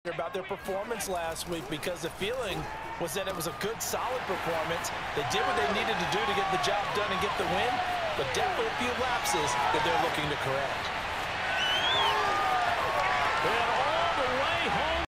about their performance last week, because the feeling was that it was a good, solid performance. They did what they needed to do to get the job done and get the win, but definitely a few lapses that they're looking to correct.